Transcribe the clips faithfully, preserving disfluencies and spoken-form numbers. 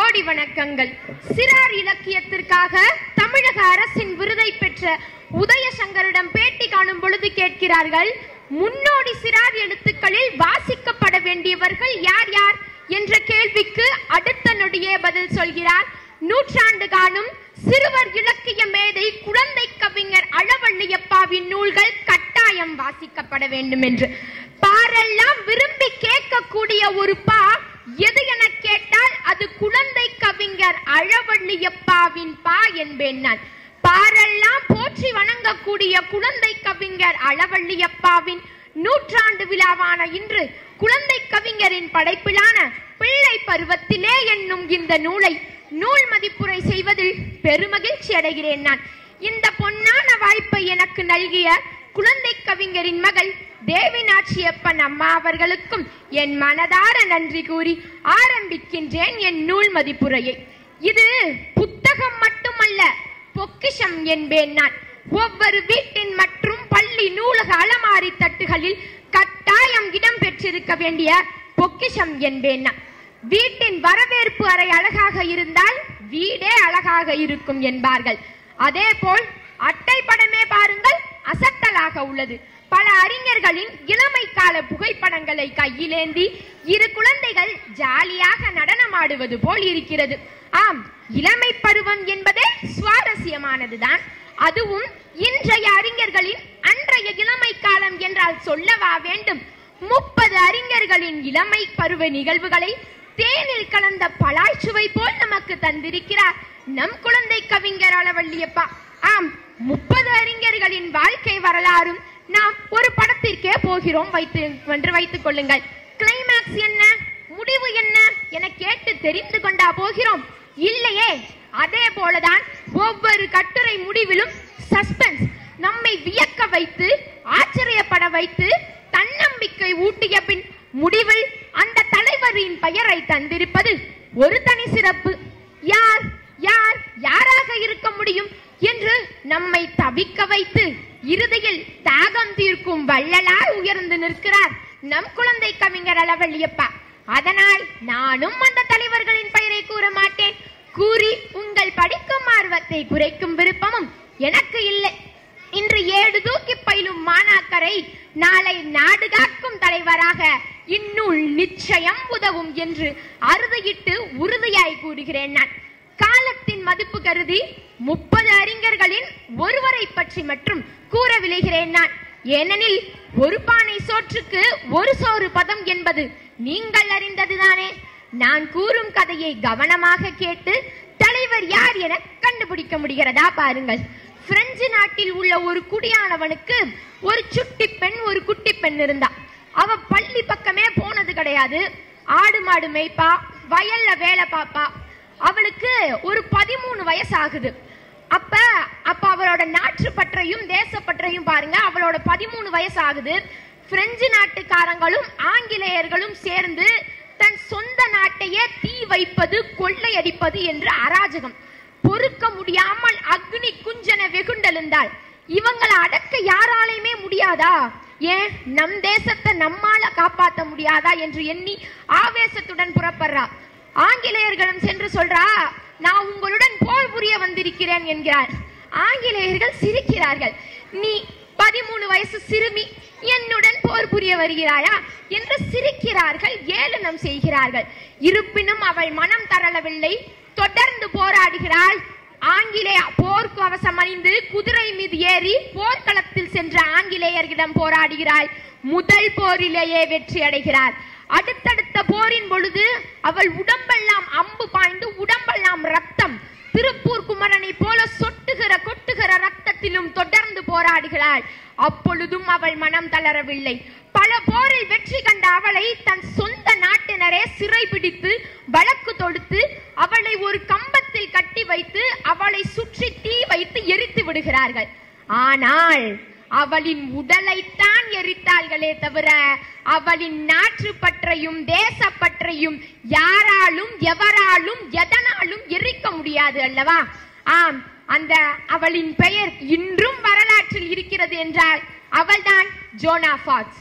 கோடி வணக்கங்கள். சிறார் இலக்கியத்திற்காக தமிழக அரசின் விருதை பெற்ற உதயசங்கரிடம் பேட்டி காணும் பொழுது கேட்கிறார்கள், முன்னோடி சிறார் எழுத்துக்களில் வாசிக்கப்பட வேண்டியவர்கள் யார் யார் என்ற கேள்விக்கு அடுத்த நொடியே பதில் சொல்கிறார், நூற்றாண்டு காணும் சிறுவர் இலக்கிய மேதை குழந்தை கவிஞர் அழவள்ளியப்பாவின் நூல்கள் கட்டாயம் வாசிக்கப்பட வேண்டும் என்று. பாரெல்லாம் விரும்பி கேட்கக்கூடிய ஒரு பா எது என கேட்டால் அது குழந்தை கவிஞர் அழவள்ளியப்பாவின் பா என்பேன் நான். பாரெல்லாம் போற்றி வணங்கக்கூடிய குழந்தை கவிஞர் அழவள்ளியப்பாவின் நூற்றாண்டு விழாவான இன்று குழந்தை கவிஞரின் படைப்பிலான பிள்ளை பருவத்திலே என்னும் இந்த நூலை நூல் மதிப்புரை செய்வதில் பெருமகிழ்ச்சி அடைகிறேன் நான். இந்த பொன்னான வாய்ப்பை எனக்கு நல்கிய குழந்தை கவிஞரின் மகள் தேவிநாச்சியப்பன் அம்மா அவர்களுக்கும் என் மனதார நன்றி கூறி ஆரம்பிக்கின்றேன் என் நூல் மதிப்புரையை. இது புத்தகம் மட்டுமல்ல, பொக்கிஷம் என்பேன் நான். ஒவ்வொரு வீட்டின் மற்றும் பள்ளி நூலக அலமாரி தட்டுகளில் கட்டாயம் இடம் பெற்றிருக்க வேண்டிய பொக்கிஷம் என்பேன் நான். வீட்டின் வரவேற்பு அறை அழகாக இருந்தால் வீடே அழகாக இருக்கும் என்பார்கள். அதே போல் அட்டை படமே பாருங்கள், அசத்தலாக உள்ளது. பல அறிஞர்களின் இளமை கால புகைப்படங்களை கையிலேந்தி இரு குழந்தைகள் ஜாலியாக நடனமாடுவது போல் இருக்கிறது. ஆம், இளமை பருவம் என்பதே சுவாரஸ்யமானதுதான். அதுவும் இன்றைய அறிஞர்களின் அன்றைய இளமை காலம் என்றால் சொல்லவா வேண்டும். முப்பது அறிஞர்களின் இளமை பருவ நிகழ்வுகளை தேனில் கலந்த பலாய்ச்சுவை போல் நமக்கு தந்திருக்கிறார் நம் குழந்தை கவிஞர் அழவள்ளியப்பா. ஆம், முப்பது அறிஞர்களின் வாழ்க்கை வரலாறும் நாம் ஒரு படத்திற்கே போகிறோம் வைத்து என்று வைத்துக் கொள்ளுங்கள். கிளைமேக்ஸ் என்ன, முடிவு என்ன என கேட்டு தெரிந்து கொண்டா போகிறோம்? இல்லையே. அதே போலதான் ஒவ்வொரு கட்டுரை முடிவிலும் சஸ்பென்ஸ், நம்மை வியக்க வைத்து ஆச்சரியப்பட வைத்து தன்னம்பிக்கை ஊட்டிய பின் முடிவில் அந்த தலைவரின் பெயரை தந்திருப்பது ஒரு தனி சிறப்பு. யார் யார் யாராக இருக்க முடியும் என்று நம்மை தவிக்க வைத்து இறுதியில் தாகம் தீர்க்கும் வள்ளலார் உயர்ந்து நிற்கிறார் நம் குழந்தை கவிஞர் அழவள்ளியப்பா. அதனால் நானும் அந்த தலைவர்களின் பெயரை கூற மாட்டேன். கூறி உங்கள் படிக்கும் ஆர்வத்தை குறைக்கும் விருப்பமும் எனக்கு இல்லை. இன்று ஏடு தூக்கி பயிலும் மாணாக்கரை நாளை நாடு காக்கும் தலைவராக இந்நூல் நிச்சயம் உதவும் என்று அறுதியிட்டு உறுதியாய் கூறுகிறேன் நான். காலத்தின் மதிப்பு கருதி முப்பது அறிஞர்களின் ஒருவரை பற்றி மற்றும் கூற விளைகிறேன் நான். ஏனெனில் ஒரு பானை சோற்றுக்கு ஒரு சோறு பதம் என்பது நீங்கள் அறிந்ததுதானே. நான் கூறும் கதையை கவனமாக கேட்டு தலைவர் யார் என கண்டுபிடிக்க முடிகிறதா பாருங்கள். பிரெஞ்சு நாட்டில் உள்ள ஒரு குடியானவனுக்கு ஒரு சுட்டி பெண் ஒரு குட்டி பெண் இருந்தா. அவ பள்ளி பக்கமே போனது கிடையாது. ஆடு மாடு மேய்ப்பா, வயல்ல வேலை பாப்பா. அவளுக்கு ஒரு பதிமூணு வயசு ஆகுது. அப்ப அப்ப அவளோட நாட்டு பற்றையும் தேசப்பற்றையும் பாருங்க. அவளோட பதிமூணு வயசு ஆகுது. பிரெஞ்சு நாட்டுக்காரங்களும் ஆங்கிலேயர்களும் சேர்ந்து தன் சொந்த நாட்டையே தீ வைப்பது, கொள்ளையடிப்பது என்று அராஜகம். பொறுக்க முடியாமல் அக்னி குஞ்சன வெகுண்டெழுந்தாள். இவங்களை அடக்க யாராலையுமே முடியாதா? ஏன் நம் தேசத்தை நம்மால காப்பாற்ற முடியாதா என்று எண்ணி ஆவேசத்துடன் புறப்படுறா. ஆங்கிலேயர்களும் சென்று சொல்றா, நான் உங்களுடன் போர் புரிய வந்திருக்கிறேன் என்கிறார். ஆங்கிலேயர்கள் சிரிக்கிறார்கள். நீ பதிமூணு வயசு சிறுமி என்னுடன் போர் புரிய வருகிறாயா என்று சிரிக்கிறார்கள், ஏளனம் செய்கிறார்கள். இருப்பினும் அவள் மனம் தரளவில்லை. தொடர்ந்து போராடுகிறாள். ஆங்கிலேய போர்க்கு கவசம் அணிந்து குதிரை மீது ஏறி போர்க்களத்தில் சென்ற ஆங்கிலேயர்களிடம் போராடுகிறாள். முதல் போரிலேயே வெற்றி அடைகிறார். அடுத்தடுத்த போரின் பொழுது அவள் உடம்பெல்லாம் அம்பு பாய்ந்து உடம்பெல்லாம் ரத்தம். திருப்பூர் குமரனை போல சொட்டுகிற கொட்டுகிற ரத்தத்திலும் தொடர்ந்து போராடுகிறாள். அப்பொழுதும் அவள் மனம் தளரவில்லை. பல போரில் வெற்றி கண்ட அவளை தன் சொந்த நாட்டினரே சிறை பிடித்து வழக்கு தொடுத்து அவளை ஒரு கம்பத்தில் கட்டி வைத்து அவளை சுற்றி தீ வைத்து எரித்து விடுகிறார்கள். ஆனால் அவளின் உடலைத்தான் எரித்தார்களே தவிர அவளின் நாட்டு பற்றையும் தேசப்பற்றையும் யாராலும் எவராலும் எதனாலும் எரிக்க முடியாது அல்லவா? ஆம், அந்த அவளின் பெயர் இன்றும் வரலாற்றில் இருக்கிறது என்றால் அவள்தான் ஜோனா ஃபாக்ஸ்.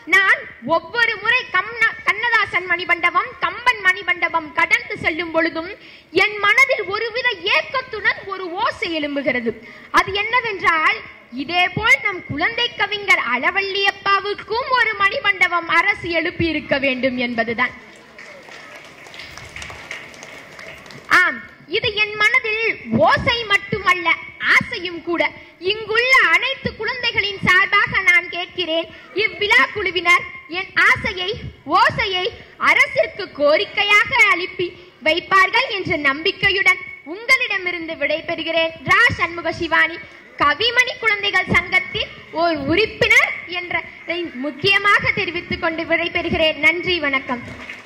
நான் ஒவ்வொரு முறை கண்ணதாசன் மணிமண்டபம், கம்பன் மணிமண்டபம் கடந்து செல்லும் பொழுதும் என் மனதில் ஒருவித ஏக்கத்துடன் ஒரு ஓசை எழும்புகிறது. அது என்னவென்றால், இதே போல் நம் குழந்தை கவிஞர் அழவல்லியப்பாவுக்கும் ஒரு மணிமண்டபம் அரசு எழுப்பி இருக்க வேண்டும் என்பதுதான். ஆம், இது என் மனதில் ஓசை மட்டுமல்ல, ஆசையும் கூட. இங்குள்ள அனைத்து குழந்தைகளின் சார்பாக நான் கேட்கிறேன், இவ்விழா குழுவினர் என் ஆசையை, ஓசையை அரசிற்கு கோரிக்கையாக அளிப்பி வைப்பார்கள் என்ற நம்பிக்கையுடன் உங்களிடமிருந்து விடைபெறுகிறேன். ரா சண்முக சிவானி, கவிமணி குழந்தைகள் சங்கத்தின் ஒரு உறுப்பினர் என்ற முக்கியமாக தெரிவித்துக் கொண்டு விடைபெறுகிறேன். நன்றி, வணக்கம்.